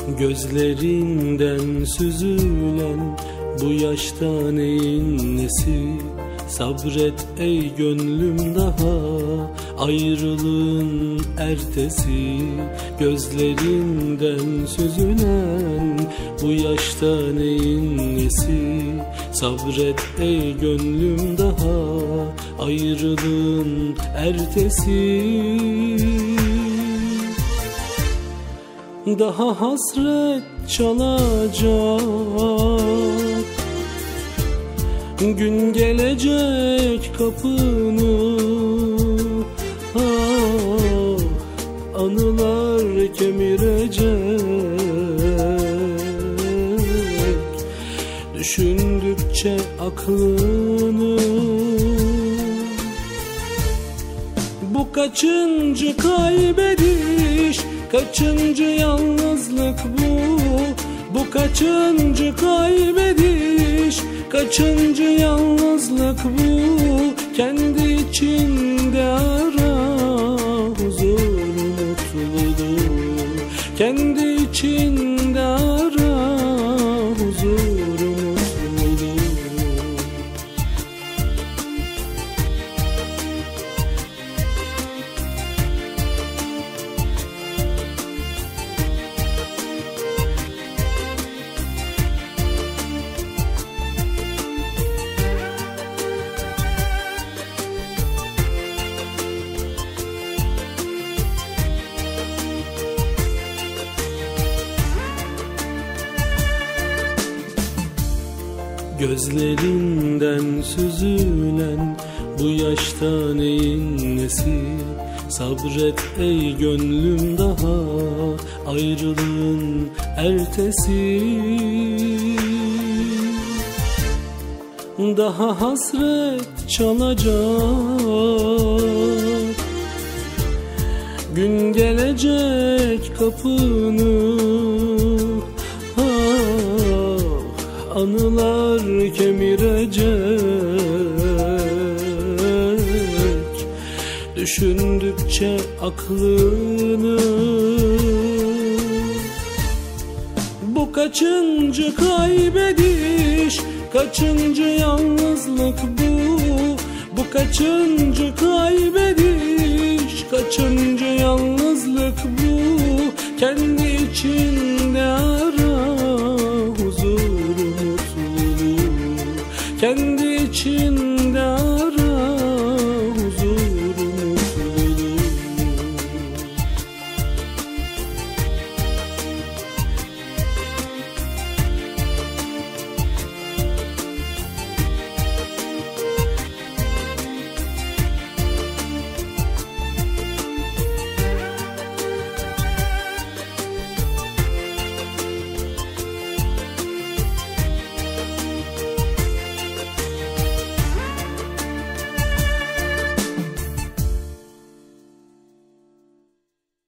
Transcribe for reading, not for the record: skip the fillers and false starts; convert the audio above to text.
Gözlerinden süzülen bu yaşta neyin nesi? Sabret ey gönlüm daha ayrılığın ertesi. Gözlerinden süzülen bu yaşta neyin nesi? Sabret ey gönlüm daha ayrılığın ertesi. Daha hasret çalacak gün gelecek kapını. Ah, anılar kemirecek düşündükçe aklını. Bu kaçıncı kaybediş, kaçıncı yalnızlık bu? Bu kaçıncı kaybediş, kaçıncı yalnızlık bu? Kendi içinde ara huzuru, mutluluğu. Kendi içinde ara huzuru, mutluluğu. Gözlerinden süzülen bu yaşta neyin nesi? Sabret ey gönlüm daha ayrılığın ertesi. Daha hasret çalacak gün gelecek kapını. Anılar kemirecek düşündükçe aklını. Bu kaçıncı kaybediş, kaçıncı yalnızlık bu? Bu kaçıncı kaybediş, kaçıncı yalnızlık bu?